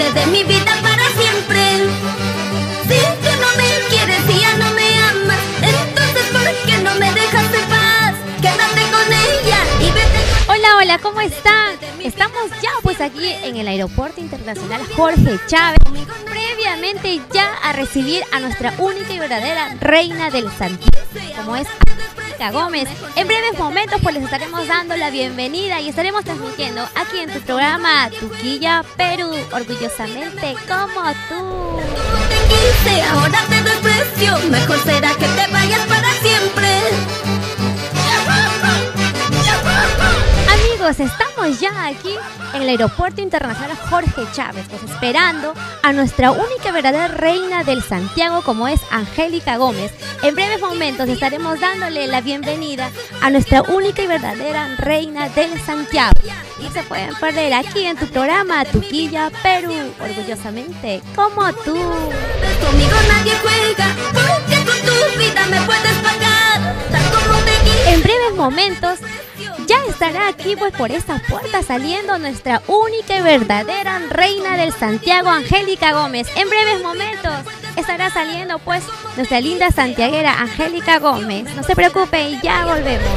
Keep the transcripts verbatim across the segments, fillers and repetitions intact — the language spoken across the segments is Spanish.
parte de mi vida para siempre. Si tú no me quieres y ya no me amas, entonces ¿por qué no me dejas en paz? Quédate con ella y vete con... Hola, hola, ¿cómo están? Estamos ya pues aquí en el Aeropuerto Internacional Jorge Chávez, previamente ya a recibir a nuestra única y verdadera reina del Santiago, como es Angélica Gómez. En breves momentos pues les estaremos dando la bienvenida y estaremos transmitiendo aquí en tu programa Tuquilla Perú, orgullosamente como tú. Te quise, ahora te desprecio, mejor será que te vayas para siempre. Amigos, estamos ya aquí en el Aeropuerto Internacional Jorge Chávez, pues esperando a nuestra única y verdadera reina del Santiago, como es Angélica Gómez. En breves momentos estaremos dándole la bienvenida a nuestra única y verdadera reina del Santiago. Y se pueden perder aquí en tu programa Tuquilla Perú, orgullosamente como tú. Conmigo nadie juega, porque con tu vida me puedes pagar, tal como te quise. En breves momentos ya estará aquí pues por esta puerta saliendo nuestra única y verdadera reina del Santiago, Angélica Gómez. En breves momentos estará saliendo pues nuestra linda santiaguera Angélica Gómez. No se preocupe, ya volvemos.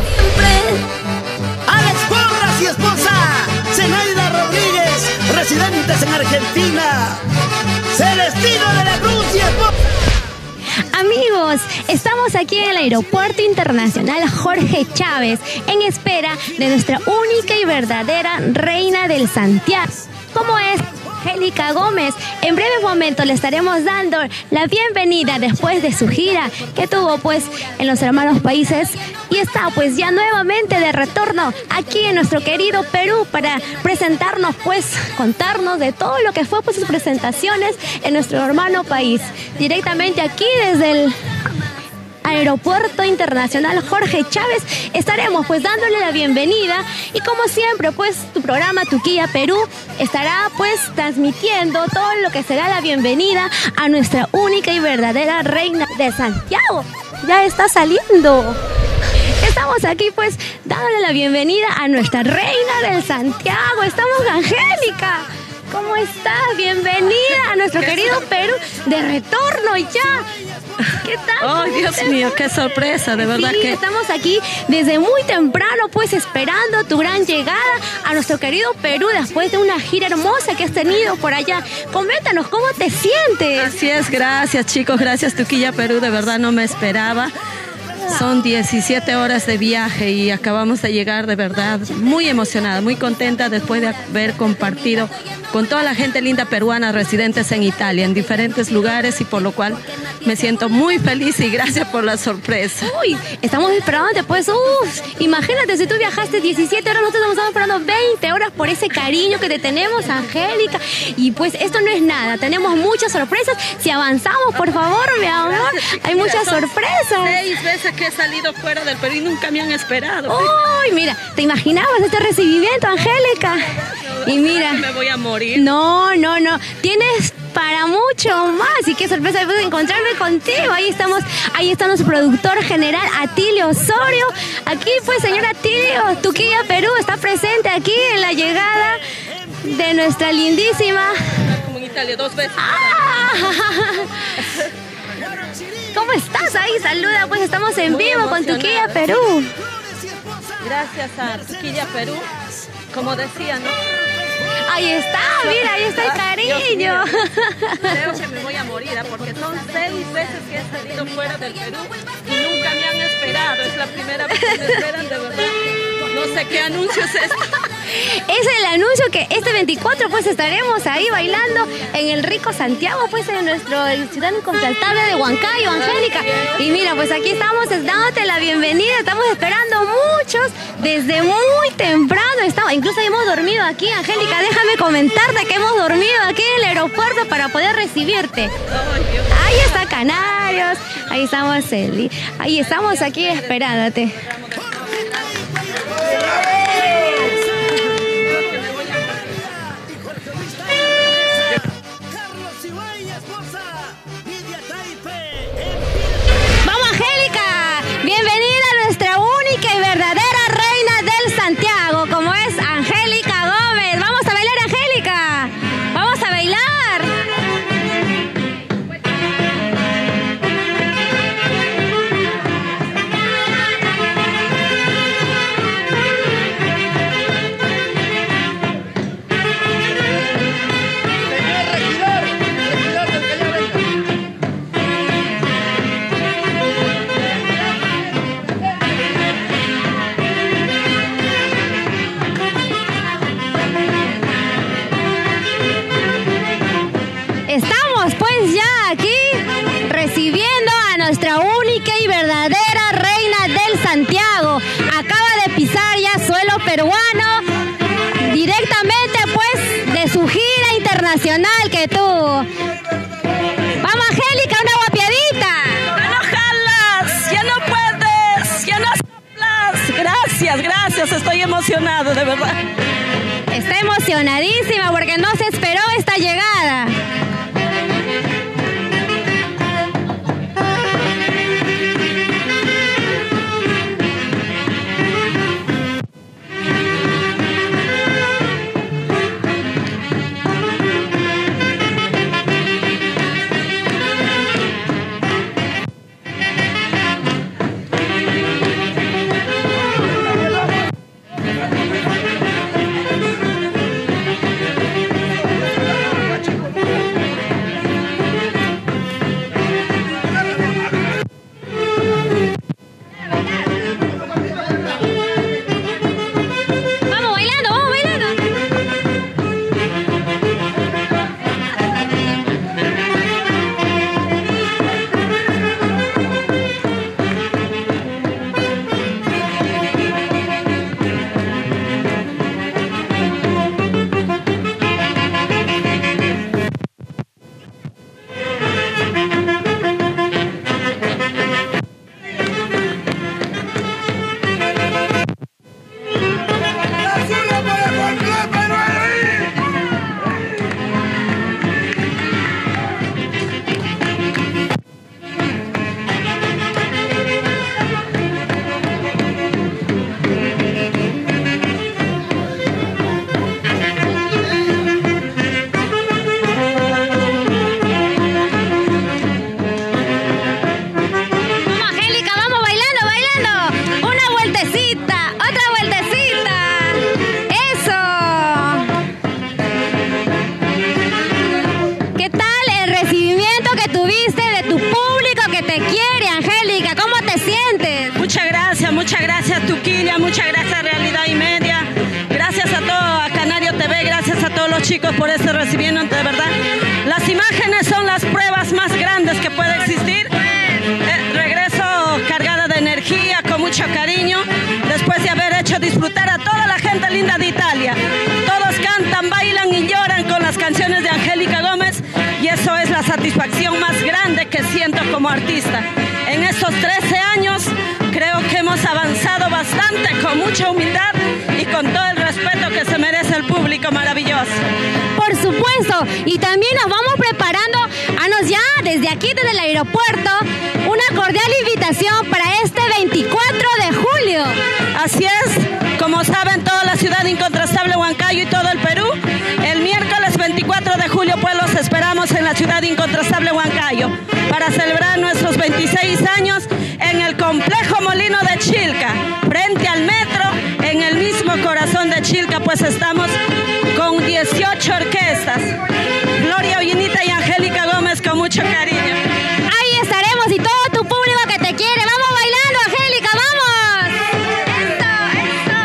A las porras y esposa, Zenaida Rodríguez, residentes en Argentina. Celestino de la Cruz y esposa. Amigos, estamos aquí en el Aeropuerto Internacional Jorge Chávez en espera de nuestra única y verdadera reina del Santiago, como es Angélica Gómez. En breves momentos le estaremos dando la bienvenida después de su gira que tuvo pues en los hermanos países y está pues ya nuevamente de retorno aquí en nuestro querido Perú para presentarnos pues, contarnos de todo lo que fue pues sus presentaciones en nuestro hermano país. Directamente aquí desde el Aeropuerto Internacional Jorge Chávez estaremos pues dándole la bienvenida y como siempre pues tu programa Tuquilla Perú estará pues transmitiendo todo lo que será la bienvenida a nuestra única y verdadera reina de Santiago. Ya está saliendo. Estamos aquí pues dándole la bienvenida a nuestra reina del Santiago. Estamos Angélica. ¿Cómo estás? Bienvenida a nuestro querido Perú de retorno ya. ¿Qué tal? ¡Ay, Dios mío, qué sorpresa! De verdad sí, que... estamos aquí desde muy temprano, pues esperando tu gran llegada a nuestro querido Perú después de una gira hermosa que has tenido por allá. Coméntanos, ¿cómo te sientes? Así es, gracias chicos, gracias Tuquilla Perú, de verdad no me esperaba. Son diecisiete horas de viaje y acabamos de llegar, de verdad, muy emocionada, muy contenta después de haber compartido con toda la gente linda peruana residentes en Italia, en diferentes lugares, y por lo cual me siento muy feliz y gracias por la sorpresa. Uy, estamos esperándote pues, uff, imagínate si tú viajaste diecisiete horas, nosotros estamos esperando veinte horas por ese cariño que te tenemos, Angélica, y pues esto no es nada, tenemos muchas sorpresas. Si avanzamos, por favor, mi amor, gracias, hay muchas Son sorpresas. Seis veces que he salido fuera del Perú y nunca me han esperado. Uy, mira, ¿te imaginabas este recibimiento, Angélica? Y mira, me voy a morir. No, no, no, tienes para mucho más. Y qué sorpresa después de encontrarme contigo. Ahí estamos, ahí está nuestro productor general Atilio Osorio. Aquí pues, señora Atilio, Tuquilla Perú está presente aquí en la llegada de nuestra lindísima... Como en Italia, dos veces. ¡Ah! ¿Cómo estás ahí? Saluda, pues estamos en Muy vivo con Tuquilla Perú. Gracias a Tuquilla Perú, como decía, ¿no? Ahí está, mira, ahí está el cariño. Creo que me voy a morir, ¿eh? Porque son seis veces que he salido fuera del Perú y nunca me han esperado. Es la primera vez que me esperan, de verdad. No sé qué anuncio es este. Es el anuncio que este veinticuatro pues estaremos ahí bailando en el rico Santiago, pues en nuestro ciudad incontrastable de Huancayo, Angélica. Y mira, pues aquí estamos dándote la bienvenida, estamos esperando muchos desde muy temprano. Estamos, incluso hemos dormido aquí, Angélica, déjame comentarte que hemos dormido aquí en el aeropuerto para poder recibirte. Ahí está Canarios, ahí estamos, el, ahí estamos aquí esperándote. Vamos, Angélica, bienvenida a nuestra única y verdadera reina del Santiago, como es Angélica Gómez. Vamos a bailar, Angélica, vamos a bailar. internacional que tú. Vamos, Angélica, una guapiadita. ¡Ya no jalas! ¡Ya no puedes! ¡Ya no soplas! Gracias, gracias. Estoy emocionado, de verdad. Está emocionadísima porque no se esperó esta llegada. Muchas gracias, Tuquilla, muchas gracias, Realidad y Media. Gracias a todo, a Canario T V, gracias a todos los chicos por este recibimiento, de verdad. Las imágenes son las pruebas más grandes que puede existir. Eh, regreso cargada de energía, con mucho cariño, después de haber hecho disfrutar a toda la gente linda de Italia. Todos cantan, bailan y lloran con las canciones de Angélica Gómez, y eso es la satisfacción más grande que siento como artista. En estos trece años creo que hemos avanzado bastante, con mucha humildad y con todo el respeto que se merece el público maravilloso. Por supuesto, y también nos vamos preparando a nos ya desde aquí, desde el aeropuerto, una cordial invitación para este veinticuatro de julio. Así es, como saben, toda la ciudad incontrastable Huancayo y todo el Perú, el miércoles veinticuatro de julio pues los esperamos en la ciudad incontrastable Huancayo para celebrar nuestros veintiséis años en el complejo Molino de Chilca, frente al metro, en el mismo corazón de Chilca, pues estamos con dieciocho orquestas. Gloria Ollinita y Angélica Gómez con mucho cariño. Ahí estaremos y todo tu público que te quiere. Vamos bailando, Angélica, vamos. Eso, eso.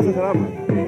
Gracias, Salama.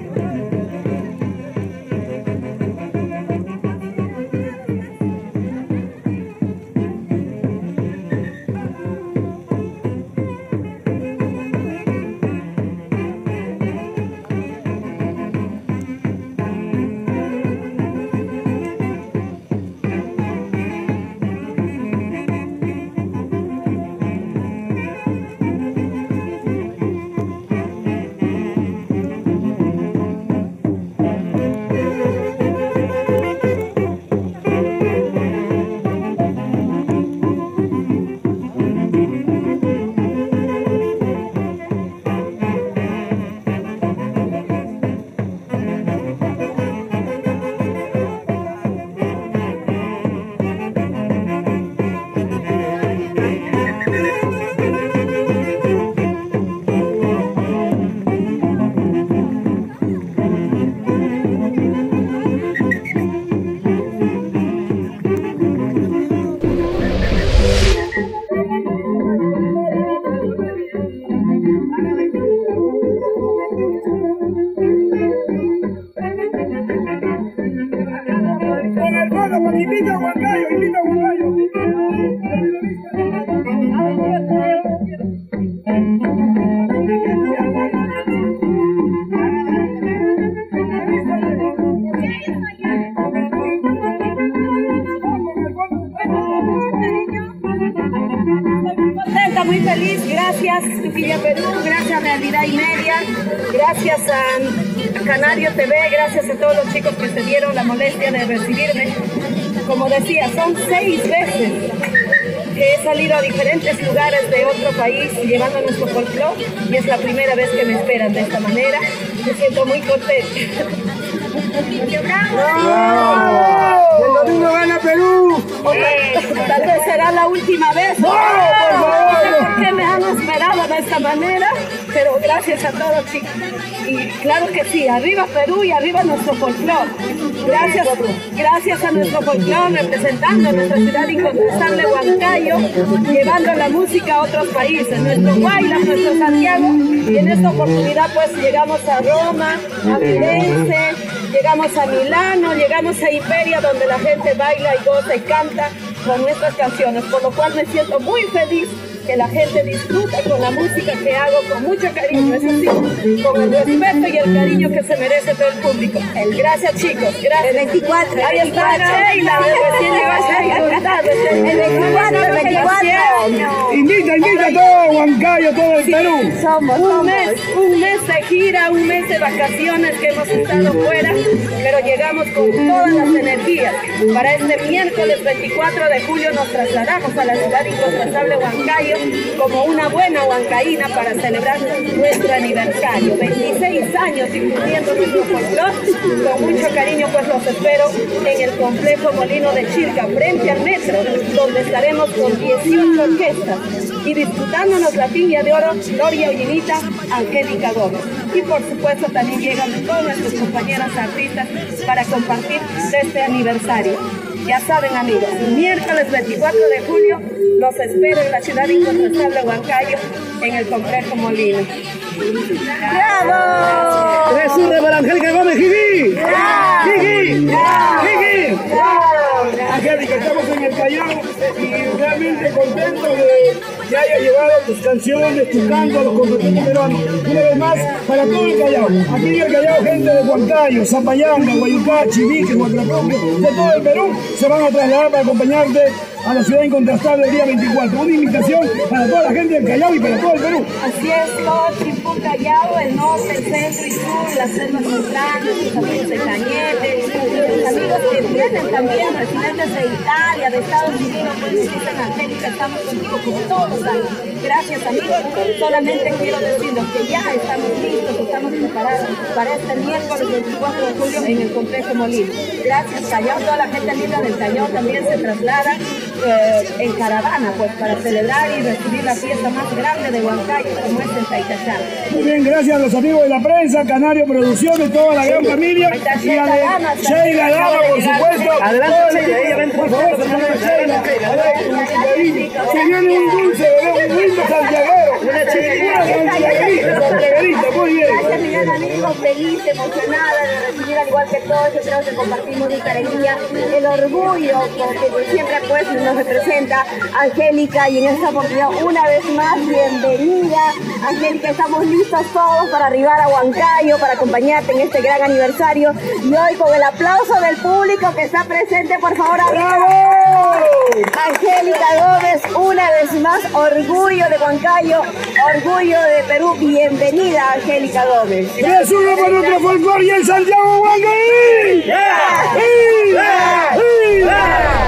Invita a Huancayo, invita a Huancayo. Muy feliz, gracias Tuquilla Perú, gracias Realidad y Media, gracias a Canario T V, gracias a todos los chicos que se dieron la molestia de recibirme. Como decía, son seis veces que he salido a diferentes lugares de otro país llevando nuestro folclore y es la primera vez que me esperan de esta manera. Me siento muy contenta. ¡Bravo! ¡El domingo gana Perú! Eh, tal vez será la última vez. ¡No, por favor! No sé por qué me han esperado de esta manera, pero gracias a todos, chicos. Y claro que sí, arriba Perú y arriba nuestro folclore. Gracias, gracias a nuestro folclore representando nuestra ciudad incontestable Huancayo, llevando la música a otros países, nuestro Guaylas, nuestro Santiago, y en esta oportunidad pues llegamos a Roma, a Firenze, llegamos a Milano, llegamos a Imperia, donde la gente baila y goza y canta con nuestras canciones, por lo cual me siento muy feliz que la gente disfruta con la música que hago con mucho cariño, eso sí, con el respeto y el cariño que se merece todo el público. Gracias chicos, gracias. El veinticuatro. Ahí está Sheila, recién llegó Sheila. El veinticuatro, el veinticuatro. Invita, invita a todo Huancayo, todo el Perú. Somos, Un mes, un mes de gira, un mes de vacaciones que hemos estado fuera, pero llegamos con todas las energías. Para este miércoles veinticuatro de julio nos trasladamos a la ciudad incontrastable Huancayo como una buena huancaína para celebrar nuestro aniversario. veintiséis años difundiendo nuestro folclore. Con mucho cariño pues los espero en el complejo Molino de Chilca, frente al metro, donde estaremos con dieciocho orquestas y disputándonos la piña de oro Gloria Ollinita, Angélica Gómez. Y por supuesto también llegan todas nuestras compañeras artistas para compartir este aniversario. Ya saben amigos, el miércoles veinticuatro de julio los espero en la ciudad incontestable Huancayo, en el complejo Molino. ¡Bravo! Tres urres para Angélica Gómez, Gigi. Gigi. Gigi. Angélica, estamos en el Callao y realmente contento de que haya llevado tus canciones, tu canto a los compatriotas peruanos. Una vez más, para todo el Callao. Aquí en el Callao, gente de Huancayo, Zapayanga, Guayucá, Chimique, Huatracongo, de todo el Perú, se van a trasladar para acompañarte a la ciudad incontrastable el día veinticuatro. Una invitación para toda la gente del Callao y para todo el Perú. Así es, todo Chimpún Callao, el norte, el centro y sur, las selvas centrales, los amigos de Cañete, los amigos que vienen también, residentes de Italia, de Estados Unidos, pues dicen Angélica, estamos contigo como todos los años. Gracias amigos, solamente quiero decirles que ya estamos listos, estamos preparados para este miércoles veinticuatro de julio en el complejo Molino. Gracias Callao, toda la gente linda del Callao también se traslada Eh, en caravana pues para celebrar y recibir la fiesta más grande de Huancayo como es el Taitachán. Muy bien, gracias a los amigos de la prensa, Canario Producciones, toda la gran familia y a de Sheila Dama, por supuesto. Adelante, por favor, señora Sheila. Se viene un dulce, un lindo santiaguero, una santiaguerita, santiaguerita, muy bien. emocionada de recibir, al igual que todos, yo creo que compartimos esta alegría, el orgullo que siempre pues nos representa Angélica, y en esta oportunidad una vez más, bienvenida Angélica, estamos listos todos para arribar a Huancayo, para acompañarte en este gran aniversario, y hoy con el aplauso del público que está presente, por favor, ¡bravo! Angélica Gómez, una vez más, orgullo de Huancayo, orgullo de Perú, bienvenida Angélica Gómez. ¡Es uno por nuestro folclore y el Santiago Huancayo! ¡Yeah! ¡Yeah! ¡Yeah! ¡Yeah!